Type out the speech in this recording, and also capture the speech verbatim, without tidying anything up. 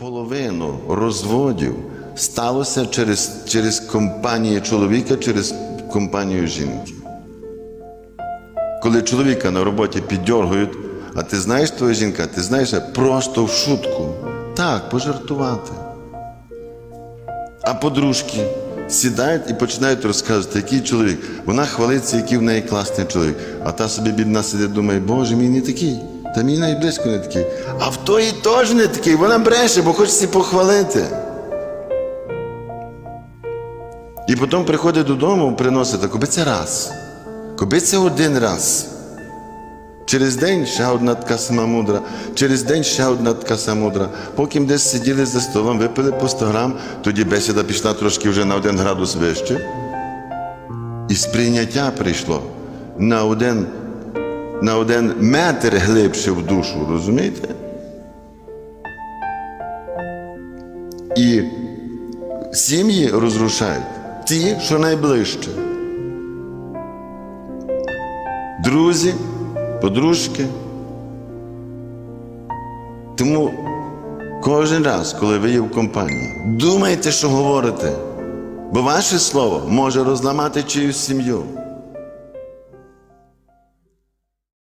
половину розводів сталося через, через компанію чоловіка, через компанію жінки. Коли чоловіка на роботі піддьоргують, а ти знаєш, твоя жінка, ти знаєш, просто в шутку. Так, пожартувати. А подружки сідають і починають розказувати, який чоловік. Вона хвалиться, який в неї класний чоловік. А та собі бідна сидить, думає, Боже, мій не такий. Та мій навіть близько не такий. А в тої теж не такий. Вона бреше, бо хоче себе похвалити. І потім приходить додому, приносить, коби це раз. Коби це один раз. Через день ще одна така сама мудра, через день ще одна така сама мудра. Поки десь сиділи за столом, випили по сто грам, тоді бесіда пішла трошки вже на один градус вище. І сприйняття прийшло на один, на один метр глибше в душу, розумієте? І сім'ї розрушають ті, що найближче. Друзі, подружки. Тому кожен раз, коли ви є в компанії, думайте, що говорите, бо ваше слово може розламати чиюсь сім'ю.